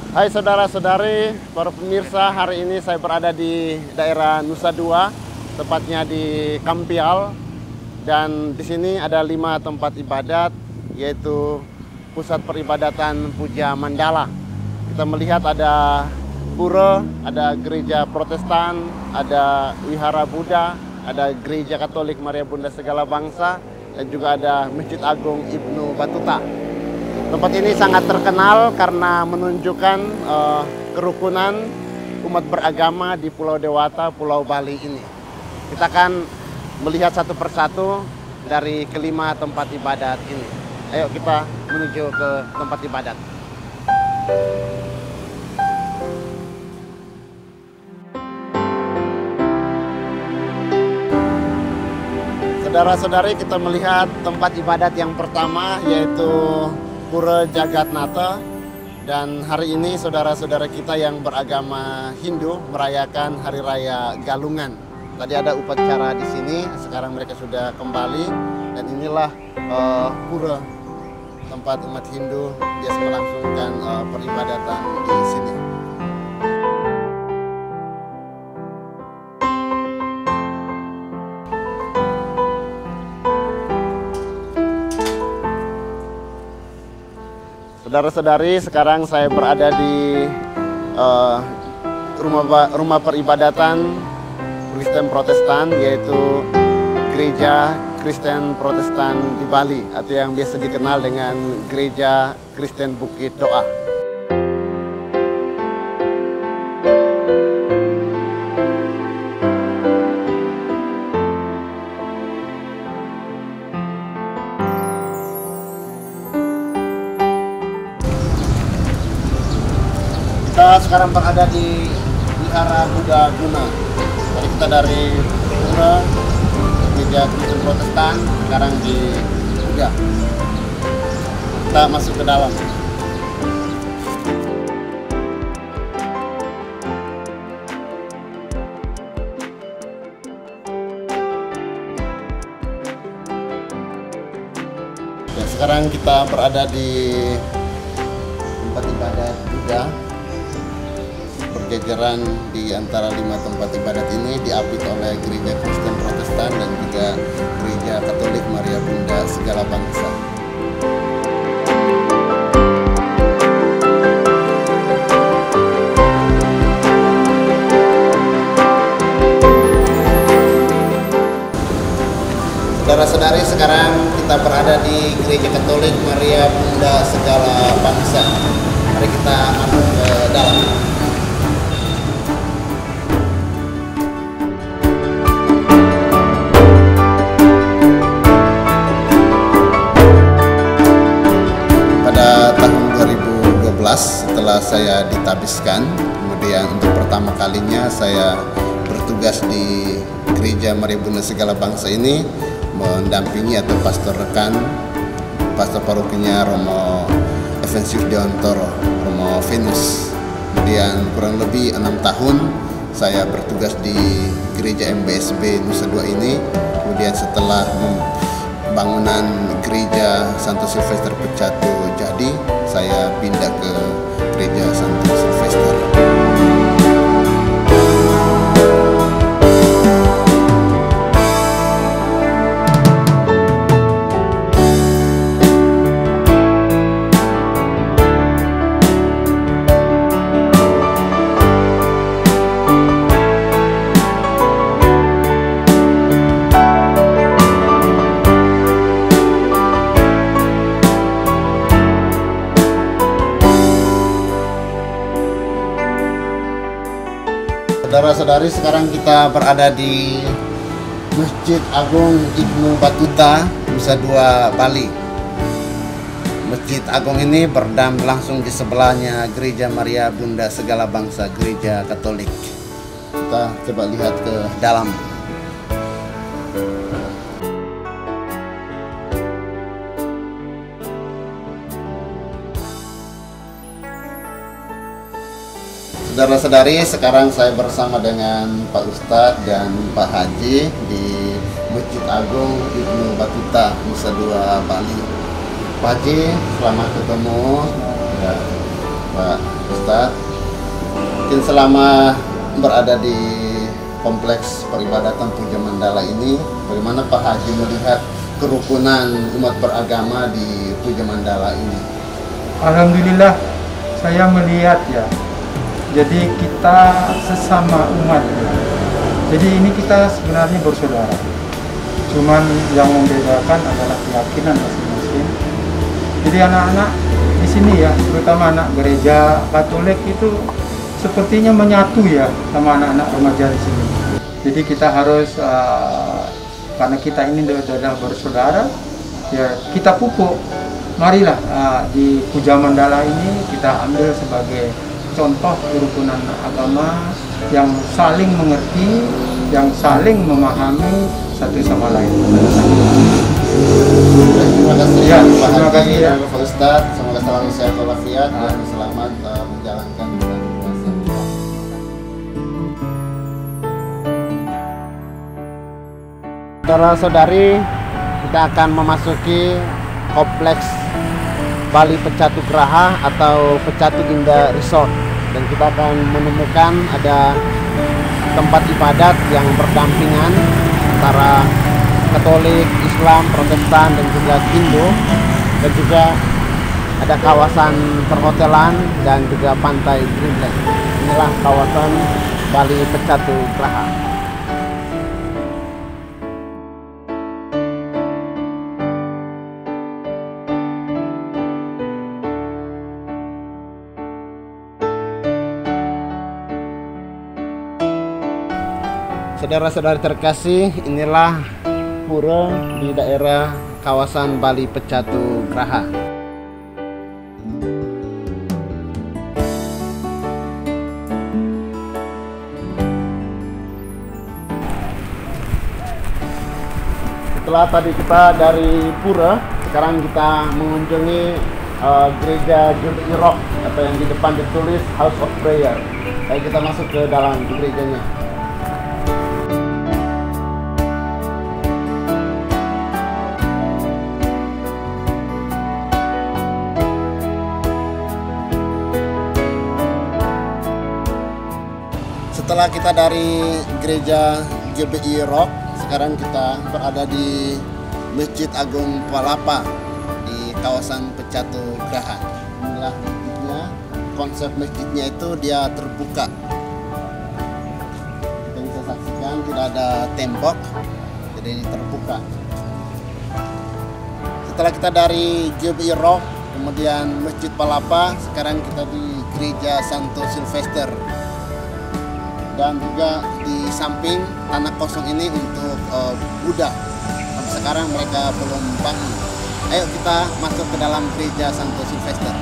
Hai saudara-saudari, para pemirsa, hari ini saya berada di daerah Nusa Dua, tepatnya di Kampial. Dan di sini ada 5 tempat ibadat, yaitu pusat peribadatan Puja Mandala. Kita melihat ada pura, ada gereja Protestan, ada wihara Buddha, ada gereja Katolik Maria Bunda Segala Bangsa, dan juga ada Masjid Agung Ibnu Battuta. Tempat ini sangat terkenal karena menunjukkan kerukunan umat beragama di Pulau Dewata, Pulau Bali ini. Kita akan melihat satu persatu dari kelima tempat ibadat ini. Ayo kita menuju ke tempat ibadat. Saudara-saudari, kita melihat tempat ibadat yang pertama, yaitu Pura Jagatnata. Dan hari ini saudara-saudara kita yang beragama Hindu merayakan Hari Raya Galungan. Tadi ada upacara di sini, sekarang mereka sudah kembali. Dan inilah pura tempat umat Hindu biasa melangsungkan peribadatan di sini. Saudara-saudari, sekarang saya berada di rumah peribadatan Kristen Protestan, yaitu Gereja Kristen Protestan di Bali, atau yang biasa dikenal dengan Gereja Kristen Bukit Doa. Kita sekarang berada di Wihara Buddha Guna. Tadi kita dari Pura Gereja Kristen Protestan, sekarang di Buddha. Kita masuk ke dalam. Ya, sekarang kita berada di tempat ibadat Buddha. Berjajaran di antara 5 tempat ibadat ini diapit oleh Gereja Kristen Protestan dan juga Gereja Katolik Maria Bunda Segala Bangsa. Saudara-saudari, sekarang kita berada di Gereja Katolik Maria Bunda Segala Bangsa. Mari kita masuk ke dalam. Setelah saya ditabiskan, kemudian untuk pertama kalinya saya bertugas di Gereja Maria Bunda Segala Bangsa ini, mendampingi atau pastor rekan, pastor parokinya Romo Evensius Deontoro, Romo Venus. Kemudian kurang lebih 6 tahun saya bertugas di Gereja MBSB Nusa Dua ini. Kemudian setelah bangunan Gereja Santo Silvester Pecatu jadi, saya pindah ke Gereja Santo Silvester. Saudara-saudari, sekarang kita berada di Masjid Agung Ibnu Battuta, Nusa Dua, Bali. Masjid Agung ini berdam langsung di sebelahnya Gereja Maria Bunda Segala Bangsa, Gereja Katolik. Kita coba lihat ke dalam. Saudara-saudari, sekarang saya bersama dengan Pak Ustadz dan Pak Haji di Masjid Agung Ibnu Battuta, Nusa Dua, Bali. Pak Haji, selamat ketemu. Ya. Pak Ustadz. Mungkin selama berada di kompleks peribadatan Puja Mandala ini, bagaimana Pak Haji melihat kerukunan umat beragama di Puja Mandala ini? Alhamdulillah, saya melihat ya. Jadi kita sesama umat. Jadi ini kita sebenarnya bersaudara. Cuman yang membedakan adalah keyakinan masing-masing. Jadi anak-anak di sini ya, terutama anak gereja Katolik itu sepertinya menyatu ya sama anak-anak remaja di sini. Jadi kita harus karena kita ini adalah bersaudara, ya kita pupuk. Marilah di Puja Mandala ini kita ambil sebagai contoh kerukunan agama yang saling mengerti, yang saling memahami satu sama lain. Terima kasih ya, Pak terima kasih ya Pak Ustadz. Semoga selalu sehat walafiat dan selamat menjalankan bulan puasa. Saudara-saudari, kita akan memasuki kompleks Bali Pecatu Graha atau Pecatu Indah Resort, dan kita akan menemukan ada tempat ibadat yang berdampingan antara Katolik, Islam, Protestan, dan juga Hindu, dan juga ada kawasan perhotelan dan juga pantai Greenland. Inilah kawasan Bali Pecatu Graha. Saudara-saudari terkasih, inilah pura di daerah kawasan Bali Pecatu Graha. Setelah tadi kita dari pura, sekarang kita mengunjungi gereja Jubilee Rock atau yang di depan ditulis House of Prayer. Ayo kita masuk ke dalam gerejanya. Setelah kita dari gereja GBI Rock, sekarang kita berada di Masjid Agung Palapa di kawasan Pecatu Graha. Inilah masjidnya. Konsep masjidnya itu dia terbuka. Kita bisa saksikan tidak ada tembok, jadi ini terbuka. Setelah kita dari GBI Rock, kemudian Masjid Palapa, sekarang kita di Gereja Santo Silvester. Dan juga di samping tanah kosong ini untuk Buddha. Sampai sekarang mereka belum bangun. Ayo kita masuk ke dalam gereja Santo Silvester.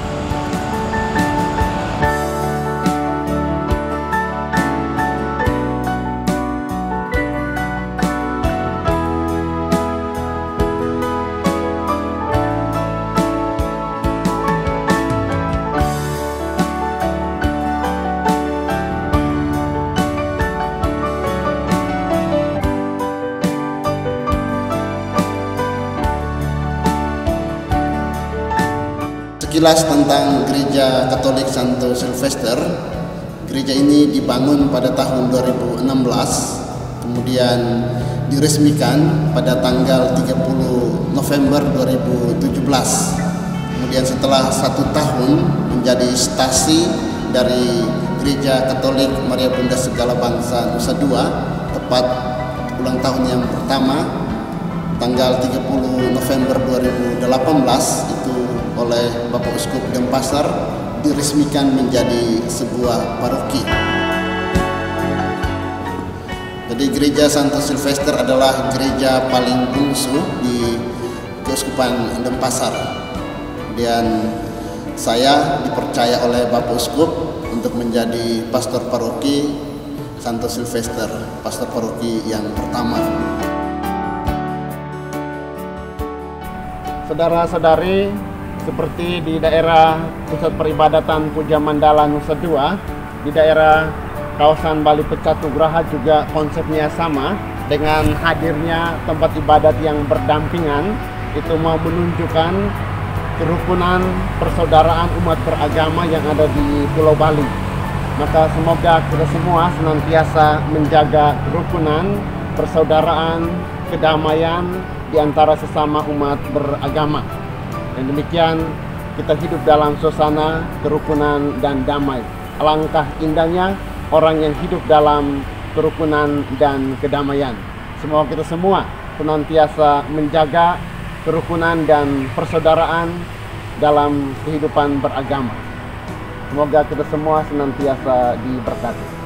Sekilas tentang gereja Katolik Santo Silvester. Gereja ini dibangun pada tahun 2016, kemudian diresmikan pada tanggal 30 November 2017. Kemudian setelah 1 tahun menjadi stasi dari Gereja Katolik Maria Bunda Segala Bangsa Nusa Dua, tepat ulang tahun yang pertama tanggal 30 November 2018 itu oleh Bapak Uskup Denpasar diresmikan menjadi sebuah paroki. Jadi gereja Santo Silvester adalah gereja paling bungsu di Keuskupan Denpasar. Kemudian saya dipercaya oleh Bapak Uskup untuk menjadi pastor paroki Santo Silvester, pastor paroki yang pertama. Saudara-saudari, seperti di daerah pusat peribadatan Puja Mandala Nusa Dua, di daerah kawasan Bali Pecatu Graha juga konsepnya sama, dengan hadirnya tempat ibadat yang berdampingan. Itu mau menunjukkan kerukunan persaudaraan umat beragama yang ada di Pulau Bali. Maka semoga kita semua senantiasa menjaga kerukunan, persaudaraan, kedamaian di antara sesama umat beragama. Dan demikian kita hidup dalam suasana kerukunan dan damai. Alangkah indahnya orang yang hidup dalam kerukunan dan kedamaian. Semoga kita semua senantiasa menjaga kerukunan dan persaudaraan dalam kehidupan beragama. Semoga kita semua senantiasa diberkati.